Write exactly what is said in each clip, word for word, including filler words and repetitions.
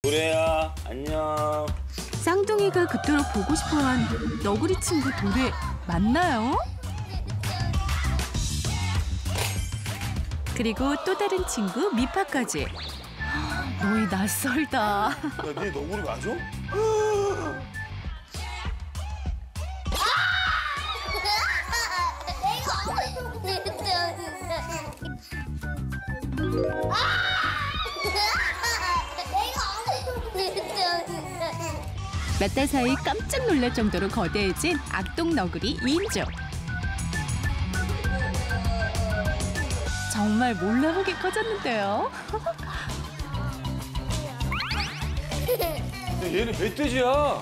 도래야, 안녕. 쌍둥이가 그토록 보고 싶어한 너구리 친구 도래 맞나요? 그리고 또 다른 친구 미파까지. 너희 낯설다. 야, 네 너구리 맞아? 몇 달 사이 깜짝 놀랄 정도로 거대해진 악동 너구리 이 인조. 정말 몰라보게 커졌는데요. 야, 얘는 멧돼지야.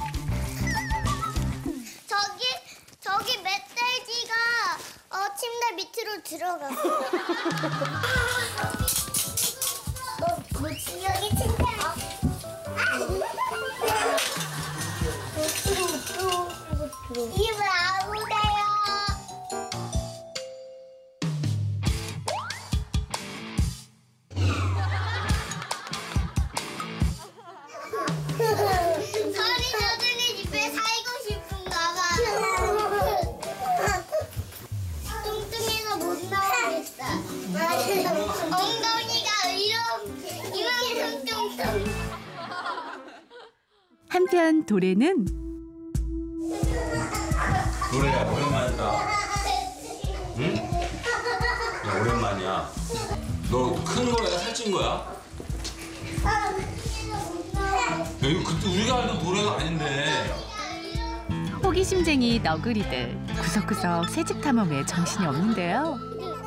저기 저기 멧돼지가 어 침대 밑으로 들어갔어. 어, 고치형이 침대. 입을 아무데요. 서리 너들이 집에 살고 싶은가 봐. 뚱뚱해서 못 나오겠다. 엉덩이가 이런 이만큼 뚱뚱. 한편 도래는 도래야, 오랜만이다. 응? 야, 오랜만이야. 너 큰 거야, 살찐 거야? 야, 이거 그때 우리가 알던 도래가 아닌데. 호기심쟁이 너구리들 구석구석 새집 탐험에 정신이 없는데요.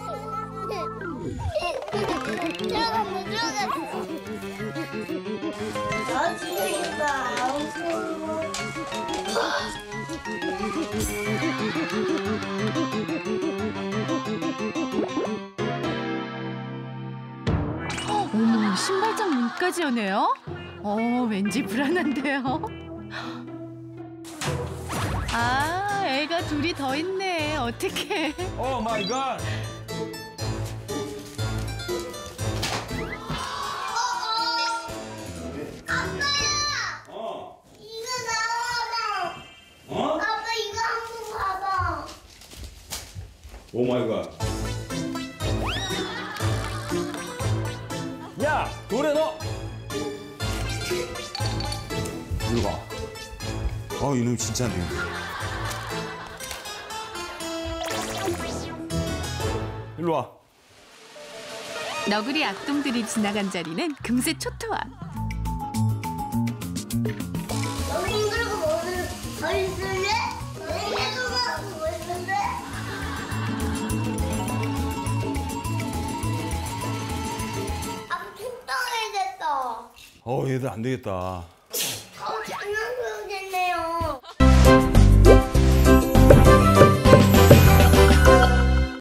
들어갔어, 들어갔어. 어머, 신발장 문까지 여네요? 어, 왠지 불안한데요. 아, 애가 둘이 더 있네. 어떡해. 오 마이 갓. 아빠야! 어. 이거 나와라. 어? 아빠 이거 한번 봐봐. 오 마이 갓. 야, 도래 너. 이리 봐. 어, 이놈 진짜네. 일로 와. 너구리 악동들이 지나간 자리는 금세 초토화. 너무 힘들고 뭐를 더 있을래? 내도 가고 뭐 있는데? 아빠 뚱뚱해졌어. 어, 얘들 안 되겠다.